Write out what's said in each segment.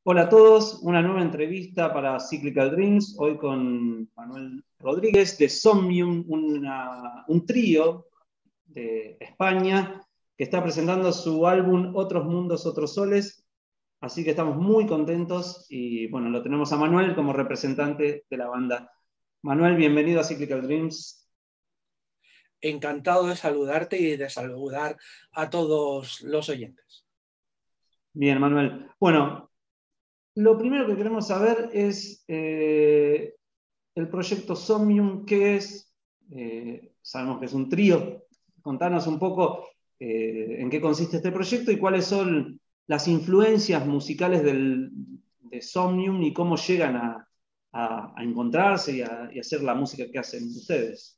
Hola a todos, una nueva entrevista para Cyclical Dreams, hoy con Manuel Rodríguez de Somnium, un trío de España que está presentando su álbum Otros Mundos, Otros Soles, así que estamos muy contentos y bueno, lo tenemos a Manuel como representante de la banda. Manuel, bienvenido a Cyclical Dreams. Encantado de saludarte y de saludar a todos los oyentes. Bien, Manuel. Bueno, lo primero que queremos saber es el proyecto Somnium, ¿qué es? Sabemos que es un trío. Contanos un poco en qué consiste este proyecto y cuáles son las influencias musicales de Somnium y cómo llegan a encontrarse y hacer la música que hacen ustedes.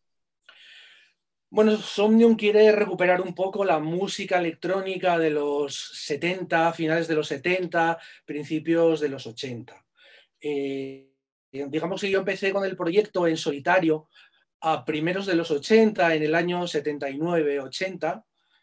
Bueno, Somnium quiere recuperar un poco la música electrónica de los 70, finales de los 70, principios de los 80. Digamos que yo empecé con el proyecto en solitario a primeros de los 80, en el año 79-80,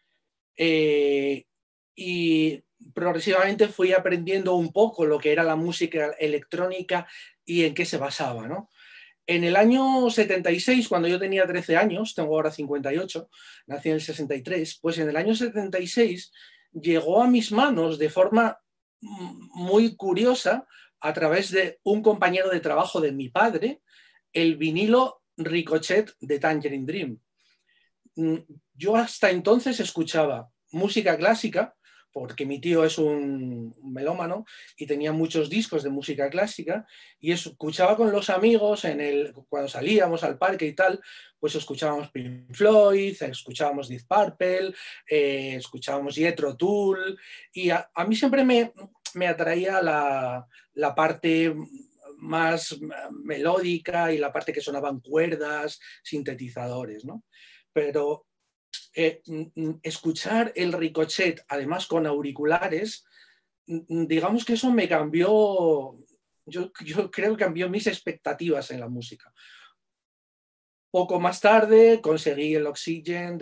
y progresivamente fui aprendiendo un poco lo que era la música electrónica y en qué se basaba, ¿no? En el año 76, cuando yo tenía 13 años, tengo ahora 58, nací en el 63, pues en el año 76 llegó a mis manos de forma muy curiosa, a través de un compañero de trabajo de mi padre, el vinilo Ricochet de Tangerine Dream. Yo hasta entonces escuchaba música clásica, porque mi tío es un melómano y tenía muchos discos de música clásica, y escuchaba con los amigos cuando salíamos al parque y tal, pues escuchábamos Pink Floyd, escuchábamos Deep Purple, escuchábamos Jethro Tull, y a mí siempre me atraía la parte más melódica y la parte que sonaban cuerdas, sintetizadores, ¿no? Pero escuchar el Ricochet, además con auriculares, digamos que eso me cambió, yo creo que cambió mis expectativas en la música. Poco más tarde conseguí el Oxygen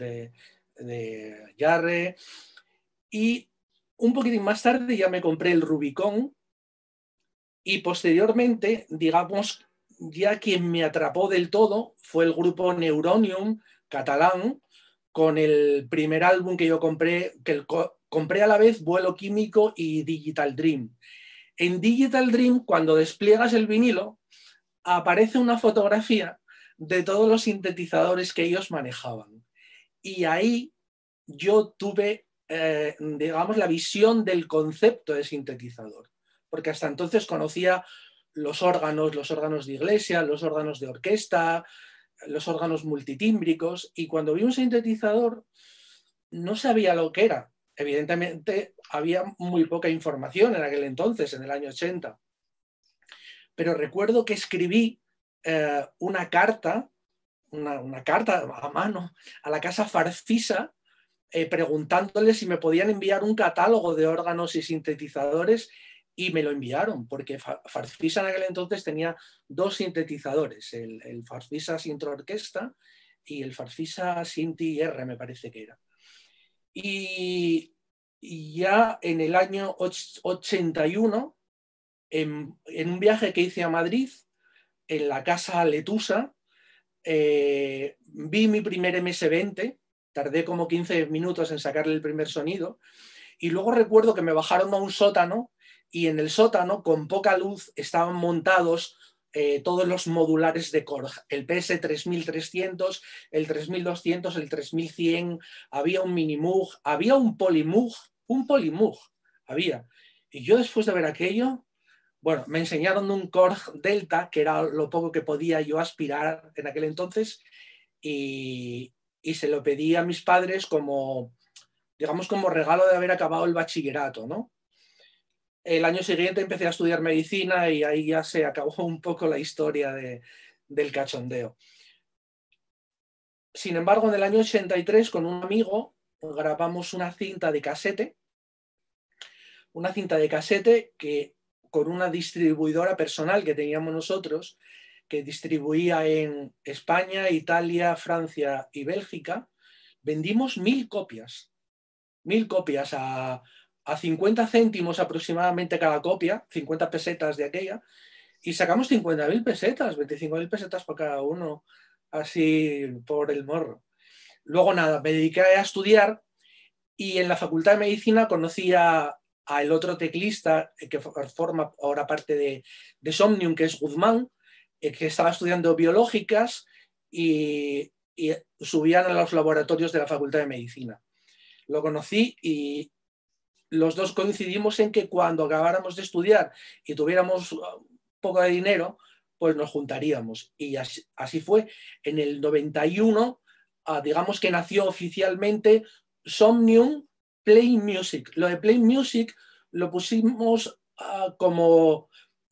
de Jarre, y un poquitín más tarde ya me compré el Rubicon, y posteriormente, digamos, ya quien me atrapó del todo fue el grupo Neuronium catalán, con el primer álbum que yo compré, compré a la vez Vuelo Químico y Digital Dream. En Digital Dream, cuando despliegas el vinilo, aparece una fotografía de todos los sintetizadores que ellos manejaban. Y ahí yo tuve, digamos, la visión del concepto de sintetizador, porque hasta entonces conocía los órganos de iglesia, los órganos de orquesta, los órganos multitímbricos, y cuando vi un sintetizador no sabía lo que era. Evidentemente había muy poca información en aquel entonces, en el año 80, pero recuerdo que escribí una carta a mano a la casa Farfisa, preguntándole si me podían enviar un catálogo de órganos y sintetizadores, y me lo enviaron, porque Farfisa en aquel entonces tenía dos sintetizadores, el Farfisa Sintro Orquesta y el Farfisa Sinti R, me parece que era. Y ya en el año 81, en un viaje que hice a Madrid, en la casa Letusa, vi mi primer MS-20, tardé como 15 minutos en sacarle el primer sonido, y luego recuerdo que me bajaron a un sótano, y en el sótano, con poca luz, estaban montados todos los modulares de Korg, el PS3300, el 3200, el 3100, había un Minimoog, había un Polymoog, había. Y yo, después de ver aquello, bueno, me enseñaron un Korg Delta, que era lo poco que podía yo aspirar en aquel entonces, y se lo pedí a mis padres como, digamos, como regalo de haber acabado el bachillerato, ¿no? El año siguiente empecé a estudiar medicina, y ahí ya se acabó un poco la historia del cachondeo. Sin embargo, en el año 83, con un amigo, grabamos una cinta de casete que, con una distribuidora personal que teníamos nosotros, que distribuía en España, Italia, Francia y Bélgica, vendimos 1000 copias. 1000 copias a a 50 céntimos aproximadamente cada copia, 50 pesetas de aquella, y sacamos 50.000 pesetas, 25.000 pesetas por cada uno, así por el morro. Luego nada, me dediqué a estudiar y en la Facultad de Medicina conocí al otro teclista que forma ahora parte de Somnium, que es Guzmán, que estaba estudiando biológicas y subían a los laboratorios de la Facultad de Medicina. Lo conocí y los dos coincidimos en que cuando acabáramos de estudiar y tuviéramos un poco de dinero, pues nos juntaríamos. Y así fue. En el 91, digamos que nació oficialmente Somnium Play Music. Lo de Play Music lo pusimos como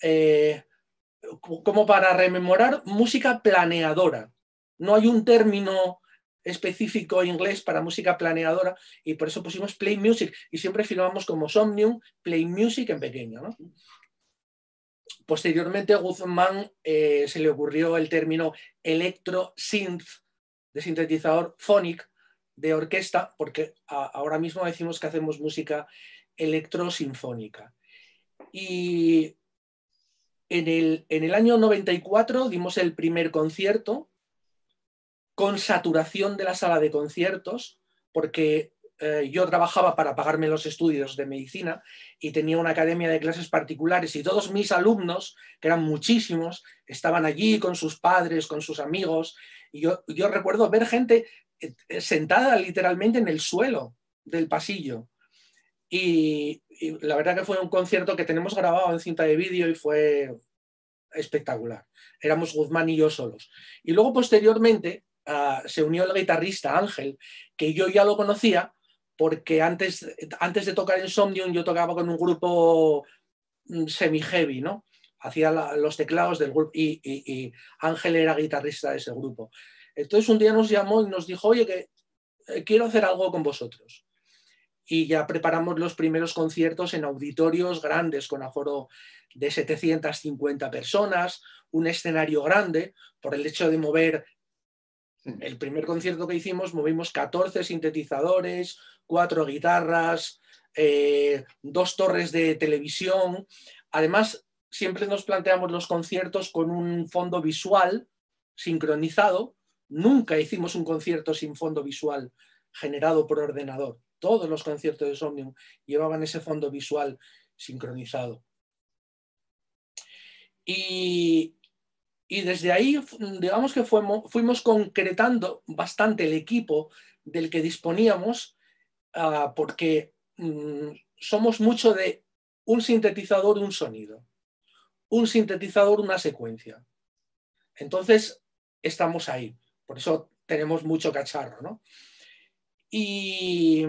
para rememorar música planeadora. No hay un término específico inglés para música planeadora y por eso pusimos Play Music y siempre firmamos como Somnium Play Music en pequeño, ¿no? Posteriormente a Guzmán se le ocurrió el término electro synth, de sintetizador phonic de orquesta, porque ahora mismo decimos que hacemos música electrosinfónica. Y en el año 94 dimos el primer concierto con saturación de la sala de conciertos, porque yo trabajaba para pagarme los estudios de medicina y tenía una academia de clases particulares y todos mis alumnos, que eran muchísimos, estaban allí con sus padres, con sus amigos, y yo recuerdo ver gente sentada literalmente en el suelo del pasillo. Y la verdad que fue un concierto que tenemos grabado en cinta de vídeo y fue espectacular. Éramos Guzmán y yo solos. Y luego posteriormente se unió el guitarrista Ángel, que yo ya lo conocía porque antes de tocar en Somnium yo tocaba con un grupo semi-heavy, ¿no? Hacía los teclados del grupo y Ángel era guitarrista de ese grupo. Entonces un día nos llamó y nos dijo, oye, que quiero hacer algo con vosotros. Y ya preparamos los primeros conciertos en auditorios grandes con aforo de 750 personas, un escenario grande, por el hecho de mover. El primer concierto que hicimos movimos 14 sintetizadores, 4 guitarras, 2 torres de televisión. Además, siempre nos planteamos los conciertos con un fondo visual sincronizado. Nunca hicimos un concierto sin fondo visual generado por ordenador. Todos los conciertos de Somnium llevaban ese fondo visual sincronizado. Y desde ahí, digamos que fuimos concretando bastante el equipo del que disponíamos, porque somos mucho de un sintetizador, un sonido, un sintetizador, una secuencia. Entonces, estamos ahí. Por eso tenemos mucho cacharro, ¿no? Y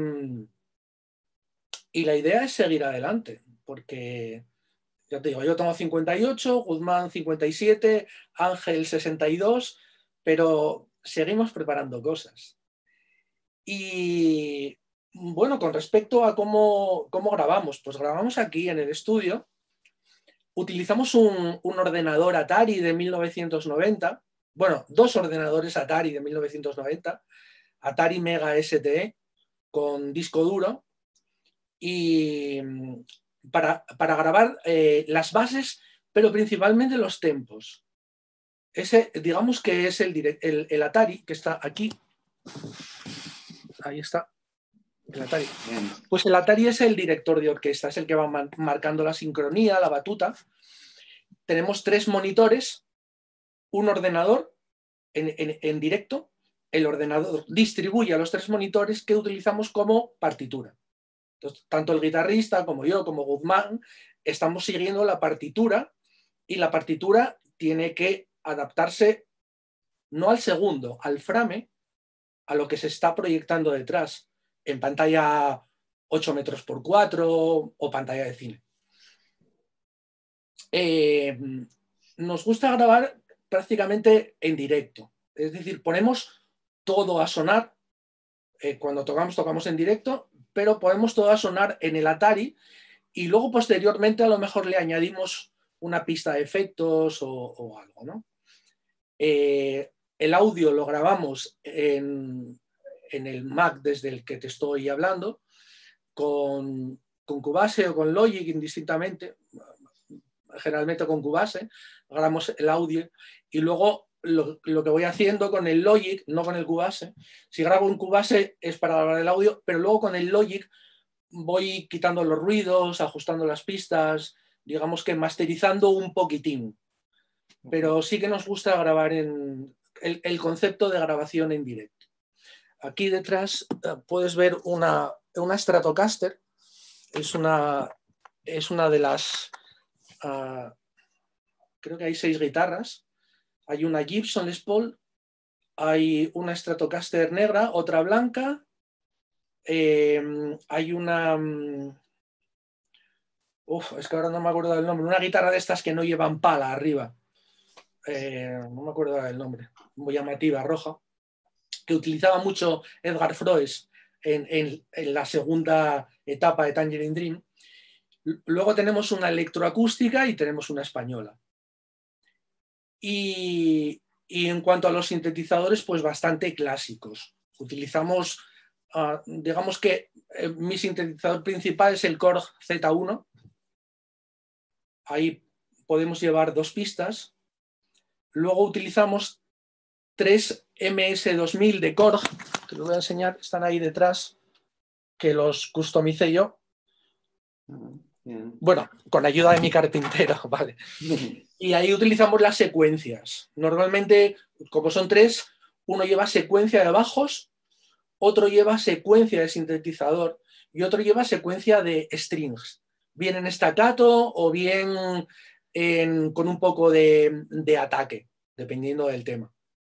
la idea es seguir adelante, porque ya te digo, yo tengo 58, Guzmán 57, Ángel 62, pero seguimos preparando cosas. Y bueno, con respecto a cómo grabamos, pues grabamos aquí en el estudio, utilizamos un ordenador Atari de 1990, bueno, 2 ordenadores Atari de 1990, Atari Mega STE con disco duro, y para grabar las bases, pero principalmente los tempos. Ese, digamos que es el Atari, que está aquí. Ahí está, el Atari. Pues el Atari es el director de orquesta, es el que va marcando la sincronía, la batuta. Tenemos 3 monitores, un ordenador en directo. El ordenador distribuye a los 3 monitores que utilizamos como partitura. Entonces, tanto el guitarrista como yo, como Guzmán, estamos siguiendo la partitura y la partitura tiene que adaptarse no al segundo, al frame, a lo que se está proyectando detrás, en pantalla 8 metros por 4 o pantalla de cine. Nos gusta grabar prácticamente en directo, es decir, ponemos todo a sonar. Cuando tocamos en directo, pero ponemos todo a sonar en el Atari y luego posteriormente a lo mejor le añadimos una pista de efectos o algo, ¿no? El audio lo grabamos en el Mac desde el que te estoy hablando con con Cubase o con Logic indistintamente, generalmente con Cubase, grabamos el audio y luego lo que voy haciendo con el Logic, no con el Cubase. Si grabo un Cubase es para grabar el audio, pero luego con el Logic voy quitando los ruidos, ajustando las pistas, digamos que masterizando un poquitín. Pero sí que nos gusta grabar en el concepto de grabación en directo. Aquí detrás puedes ver una Stratocaster. Es una de las... creo que hay 6 guitarras. Hay una Gibson Les Paul, hay una Stratocaster negra, otra blanca, hay una... es que ahora no me acuerdo del nombre. Una guitarra de estas que no llevan pala arriba. No me acuerdo del nombre. Muy llamativa, roja. Que utilizaba mucho Edgar Froese en la segunda etapa de Tangerine Dream. Luego tenemos una electroacústica y tenemos una española. Y en cuanto a los sintetizadores, pues bastante clásicos. Utilizamos, digamos que mi sintetizador principal es el Korg Z1. Ahí podemos llevar 2 pistas. Luego utilizamos 3 MS2000 de Korg, que os voy a enseñar, están ahí detrás, que los customicé yo. Bien. Bueno, con ayuda de mi carpintero, ¿vale? Y ahí utilizamos las secuencias. Normalmente, como son 3, uno lleva secuencia de bajos, otro lleva secuencia de sintetizador y otro lleva secuencia de strings, bien en staccato o bien con un poco de ataque, dependiendo del tema.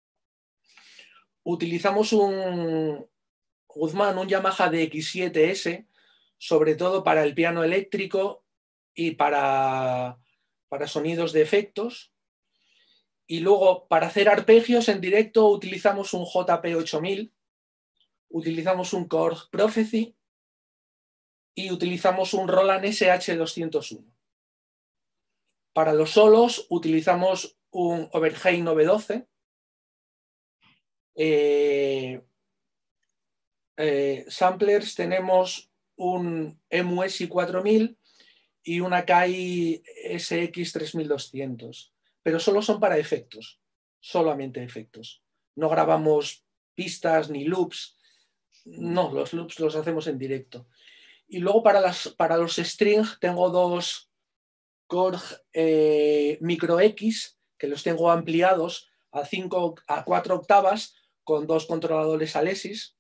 Utilizamos un Guzmán, un Yamaha DX7S, sobre todo para el piano eléctrico y para sonidos de efectos. Y luego, para hacer arpegios en directo, utilizamos un JP8000, utilizamos un Korg Prophecy y utilizamos un Roland SH201. Para los solos utilizamos un Oberheim 912, samplers tenemos un EMU-ESI 4000 y una Akai SX 3200, pero solo son para efectos, solamente efectos. No grabamos pistas ni loops, no, los loops los hacemos en directo. Y luego para los strings tengo 2 Korg Micro X, que los tengo ampliados a 4 octavas con 2 controladores Alesis.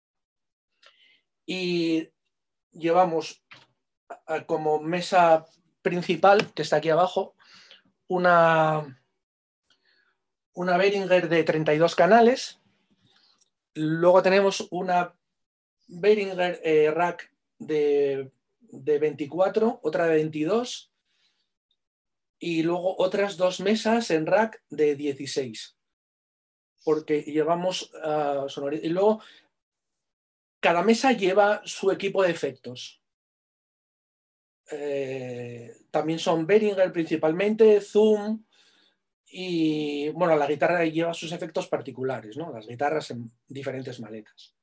Y llevamos como mesa principal, que está aquí abajo, una Behringer de 32 canales. Luego tenemos una Behringer rack de 24, otra de 22 y luego otras 2 mesas en rack de 16, porque llevamos sonoridad. Y luego cada mesa lleva su equipo de efectos. También son Behringer principalmente, Zoom y bueno, la guitarra lleva sus efectos particulares, ¿no? Las guitarras en diferentes maletas.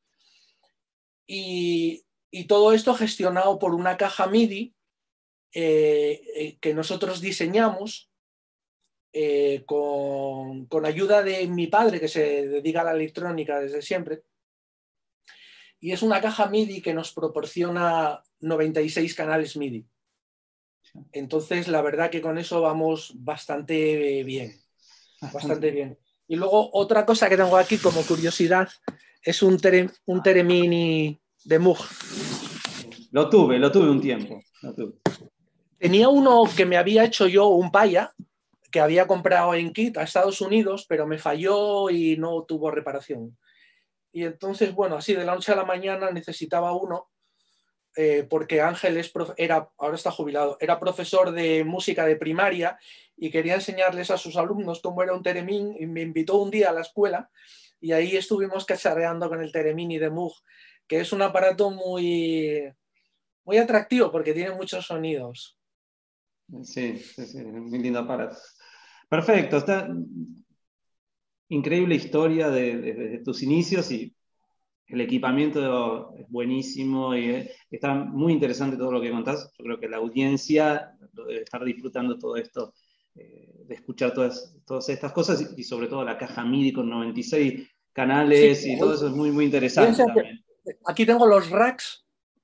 Y todo esto gestionado por una caja MIDI que nosotros diseñamos con ayuda de mi padre, que se dedica a la electrónica desde siempre. Y es una caja MIDI que nos proporciona 96 canales MIDI. Entonces, la verdad que con eso vamos bastante bien. Bastante bien. Y luego, otra cosa que tengo aquí como curiosidad es un Theremin de Moog. Lo tuve un tiempo. Tenía uno que me había hecho yo, un Paya, que había comprado en kit a Estados Unidos, pero me falló y no tuvo reparación. Y entonces, bueno, así de la noche a la mañana necesitaba uno, porque Ángel ahora está jubilado, era profesor de música de primaria y quería enseñarles a sus alumnos cómo era un Theremin, y me invitó un día a la escuela y ahí estuvimos cacharreando con el Theremin de Moog, que es un aparato muy, muy atractivo porque tiene muchos sonidos. Sí, muy lindo aparato. Perfecto, está increíble historia de tus inicios y el equipamiento es buenísimo y está muy interesante todo lo que contás. Yo creo que la audiencia debe estar disfrutando todo esto, de escuchar todas estas cosas y sobre todo la caja MIDI con 96 canales Sí, y todo eso es muy, muy voy a interesante enseñar. también. Aquí tengo los racks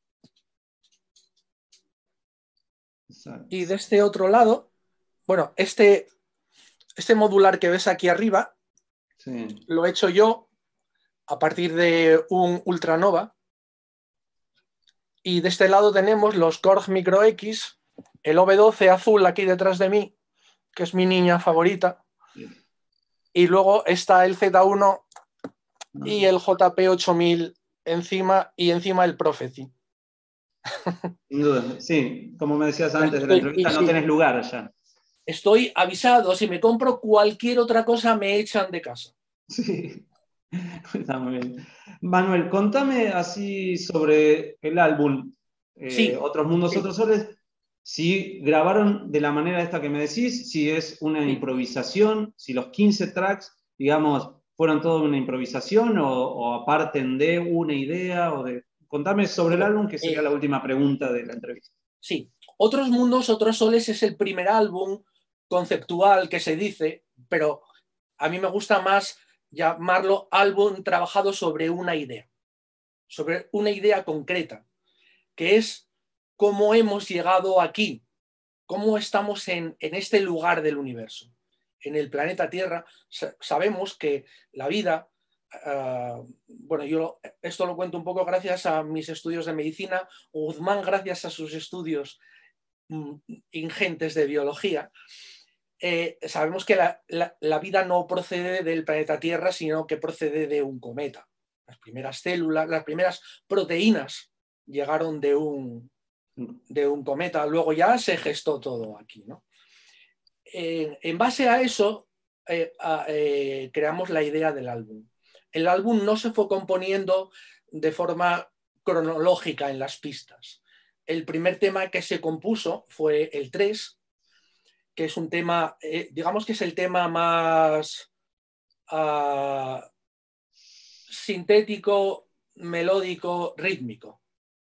Exacto. y de este otro lado, bueno, este modular que ves aquí arriba Sí. lo he hecho yo a partir de un Ultranova. Y de este lado tenemos los Korg Micro X, el OV12 azul aquí detrás de mí, que es mi niña favorita. Sí. Y luego está el Z1 No. y el JP8000 encima y encima el Prophecy. Sin duda, sí, como me decías antes de la entrevista, no Sí, tenés lugar allá. estoy avisado, si me compro cualquier otra cosa me echan de casa. Sí, está muy bien. Manuel, contame así sobre el álbum Sí, Otros Mundos, sí, Otros Soles. Si grabaron de la manera esta que me decís, si es una sí. improvisación, si los 15 tracks, digamos, fueron todo una improvisación o aparten de una idea o de... Contame sobre el Bueno, álbum, que sería la última pregunta de la entrevista. sí. Otros Mundos, Otros Soles es el primer álbum conceptual que se dice, pero a mí me gusta más llamarlo álbum trabajado sobre una idea concreta, que es cómo hemos llegado aquí, cómo estamos en este lugar del universo. En el planeta Tierra sabemos que la vida, bueno, yo esto lo cuento un poco gracias a mis estudios de medicina, Guzmán gracias a sus estudios ingentes de biología. Sabemos que la vida no procede del planeta Tierra, sino que procede de un cometa. Las primeras células, las primeras proteínas llegaron de un cometa, luego ya se gestó todo aquí, ¿no? En base a eso, creamos la idea del álbum. El álbum no se fue componiendo de forma cronológica en las pistas. El primer tema que se compuso fue el 3, que es un tema, digamos que es el tema más sintético, melódico, rítmico.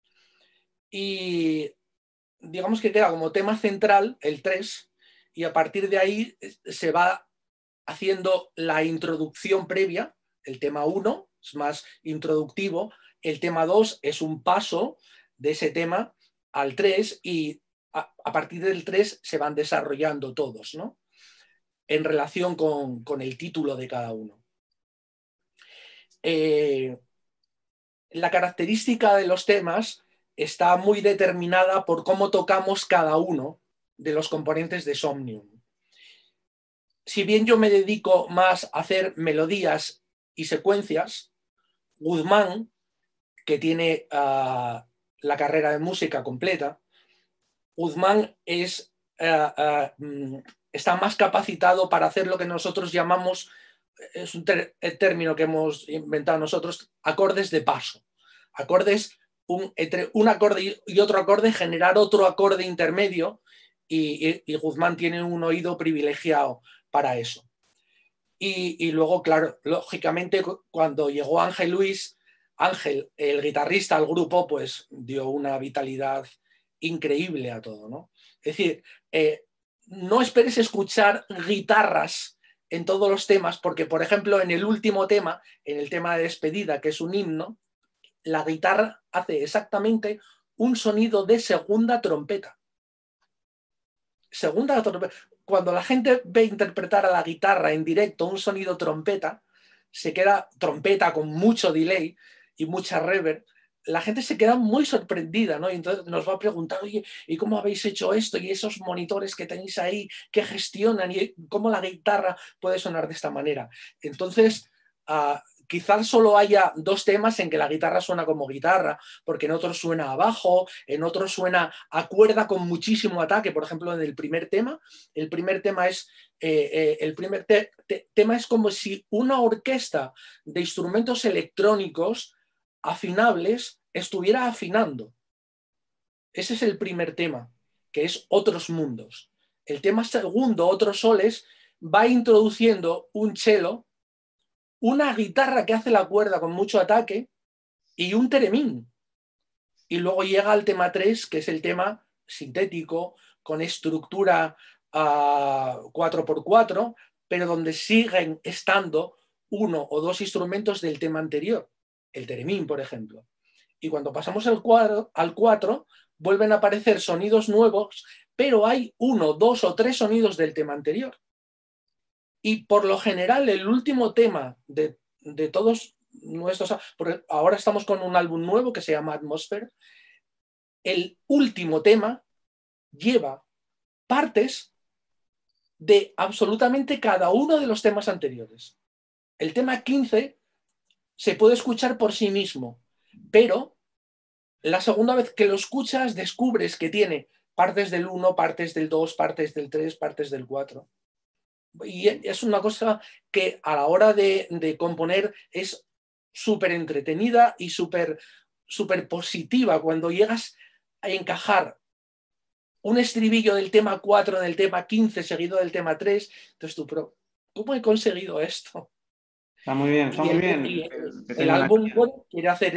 Y digamos que queda como tema central el 3, y a partir de ahí se va haciendo la introducción previa. El tema 1 es más introductivo, el tema 2 es un paso de ese tema al 3 y a partir del 3 se van desarrollando todos, ¿no? En relación con el título de cada uno. La característica de los temas está muy determinada por cómo tocamos cada uno de los componentes de Somnium. Si bien yo me dedico más a hacer melodías y secuencias, Guzmán, que tiene la carrera de música completa, Guzmán está más capacitado para hacer lo que nosotros llamamos, es un término que hemos inventado nosotros, acordes de paso. Acordes, entre un acorde y otro acorde, generar otro acorde intermedio, y Guzmán tiene un oído privilegiado para eso. Y luego, claro, lógicamente, cuando llegó Ángel Luis, Ángel, el guitarrista al grupo, pues dio una vitalidad increíble a todo, ¿no? Es decir, no esperes escuchar guitarras en todos los temas, porque, por ejemplo, en el último tema, en el tema de despedida, que es un himno, la guitarra hace exactamente un sonido de segunda trompeta. Segunda trompeta. Cuando la gente ve interpretar a la guitarra en directo un sonido trompeta, se queda trompeta con mucho delay y mucha reverb, la gente se queda muy sorprendida, ¿no? Y entonces nos va a preguntar, oye, ¿y cómo habéis hecho esto? Y esos monitores que tenéis ahí, ¿qué gestionan? ¿Y cómo la guitarra puede sonar de esta manera? Entonces, quizás solo haya dos temas en que la guitarra suena como guitarra, porque en otros suena abajo, en otros suena a cuerda con muchísimo ataque. Por ejemplo, en el primer tema es tema es como si una orquesta de instrumentos electrónicos afinables estuviera afinando. Ese es el primer tema, que es Otros Mundos. El tema segundo, Otros Soles, va introduciendo un cello, una guitarra que hace la cuerda con mucho ataque y un teremín. Y luego llega al tema 3, que es el tema sintético, con estructura 4x4, pero donde siguen estando uno o dos instrumentos del tema anterior, el teremín, por ejemplo. Y cuando pasamos al 4, vuelven a aparecer sonidos nuevos, pero hay 1, 2 o 3 sonidos del tema anterior. Y por lo general, el último tema de todos nuestros... Porque ahora estamos con un álbum nuevo que se llama Atmosphere. El último tema lleva partes de absolutamente cada uno de los temas anteriores. El tema 15 se puede escuchar por sí mismo, pero la segunda vez que lo escuchas descubres que tiene partes del 1, partes del 2, partes del 3, partes del 4. Y es una cosa que a la hora de componer es súper entretenida y súper positiva cuando llegas a encajar un estribillo del tema 4, del tema 15, seguido del tema 3. Entonces tú, pero ¿cómo he conseguido esto? Está muy bien, está muy bien. Y Que el tenga una álbum línea. quiere hacer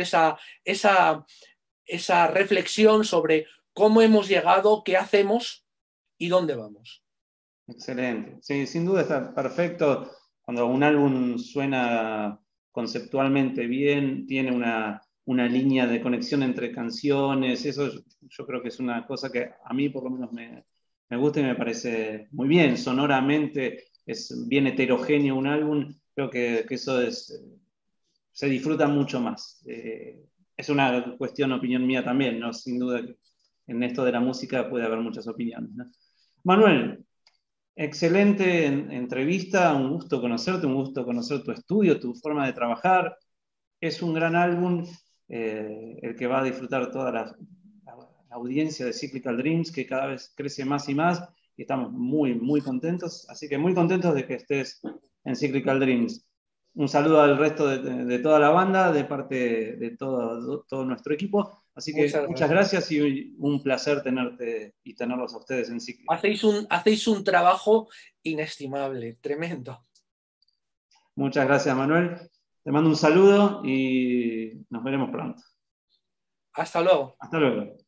esa reflexión sobre cómo hemos llegado, qué hacemos y dónde vamos. Excelente. Sí, sin duda está perfecto. Cuando un álbum suena conceptualmente bien, tiene una línea de conexión entre canciones, eso yo creo que es una cosa que a mí por lo menos me gusta y me parece muy bien. Sonoramente es bien heterogéneo un álbum, creo que eso se disfruta mucho más. Es una cuestión, opinión mía también, ¿no? Sin duda que en esto de la música puede haber muchas opiniones, ¿no? Manuel, excelente entrevista, un gusto conocerte, un gusto conocer tu estudio, tu forma de trabajar. Es un gran álbum, el que va a disfrutar toda la audiencia de Cyclical Dreams, que cada vez crece más y más, y estamos muy, muy contentos. Así que muy contentos de que estés en Cyclical Dreams. Un saludo al resto de toda la banda, de parte de todo nuestro equipo. Así que Muchas muchas gracias. gracias y un placer tenerte y tenerlos a ustedes en Cyclical. Hacéis un trabajo inestimable, tremendo. Muchas gracias, Manuel. Te mando un saludo y nos veremos pronto. Hasta luego. Hasta luego.